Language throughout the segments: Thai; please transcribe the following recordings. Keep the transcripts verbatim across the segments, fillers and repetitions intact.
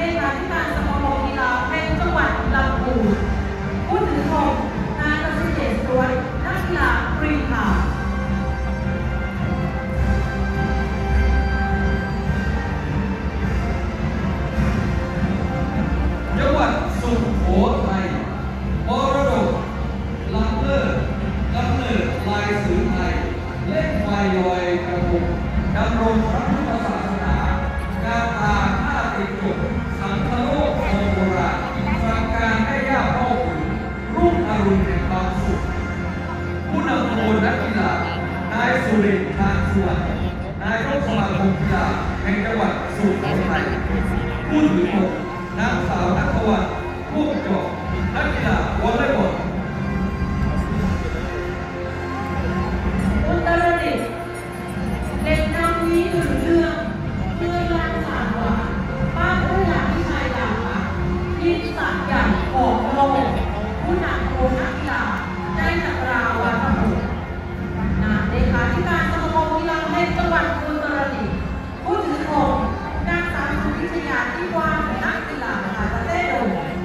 ขาธิการสมาคมกีฬาแห่งจังหวัดลำพูนผู้ถือธงนายกสิเดชสวนนักกีฬากรีฑาจังหวัดสุโขทัยมรดกล้ำเลิศกำเนิดลายสื่อไทยเล่นไฟลอยกระทงดำรงพระพุทธศาสนาการทางผ้าติดจุกสังฆโลกโบราณสังการให้ย่าพ่อขุนรุ่งอรุณแห่งความสุขผู้นำขบวนนักกีฬานายสุรินทร์ทางสวนนายกสมาคมกีฬาแห่งจังหวัดสุโขทัยผู้ถือธงนางสาวนัทวัฒน์ผู้จบนักกีฬาวอลเลย์บอลอุตรดิตถ์เด็กนำนี้ถึงเรื่องเพื่อลานสารหวานบ้านผู้หลังที่ชายดาวยินสักใหญ่ของโลกผู้นำโรงนักกีฬาได้จักราวัฒน์บุตรนายเลขาธิการสมาคมกีฬาแห่งจังหวัดอุตรดิตถ์ผู้ถือธงนางสาวสุวิชยาที่ว่างนักกีฬาคาราเต้โด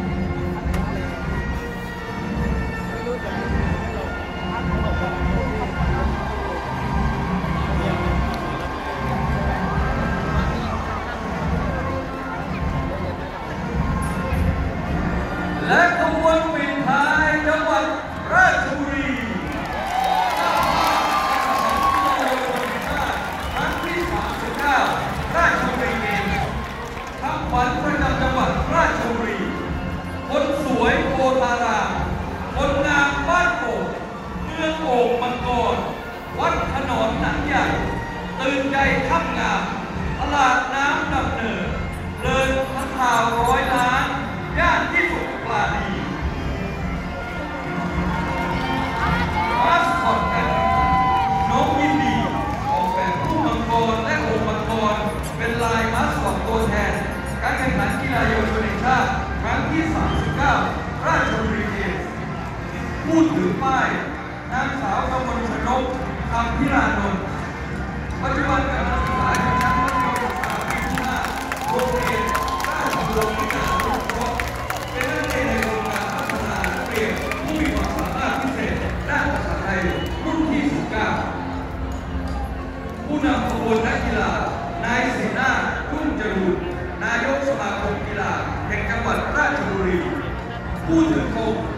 และขบวนปิดท้ายจังหวัดราชบุรีครั้งที่สามสิบเก้าราชบุรีเกมส์ทำขวัญประจำจังหวัดราชบุรีคนสวยโพธารามคนงามบ้านโป่งเมืองโอ่งมังกรวัดขนอนหนังใหญ่ตื่นใจค่ำงามตลาดน้ำดำเนินเลินพันข่าวร้อยล้านย่านที่สุดปลาดีมาสคอตกันน้องยินดีออกแบบผู้มังกรและโอ่งมังกรเป็นลายมาสคอตตัวแทนการแข่งขันกีฬาเยาวชนแห่งชาติครั้งที่สามสิบเก้าราชบุรีเกมส์ผู้ถือป้ายนางสาวกมลชนกคำพิรานนท์ปัจจุบันกำลังศึกษาอยู่ชั้นมัธยมศึกษาปีที่ห้าโรงเรียนราชบุรีเกมส์เป็นนักเรียนในโครงการพัฒนานักเรียนผู้มีความสามารถพิเศษด้านภาษาไทยรุ่นที่สิบเก้าผู้นำขบวนนักกีฬานายศรีนาถรุ่งจรูนนายกสมาคมกีฬาแห่งจังหวัดราชบุรีผู้ถือธง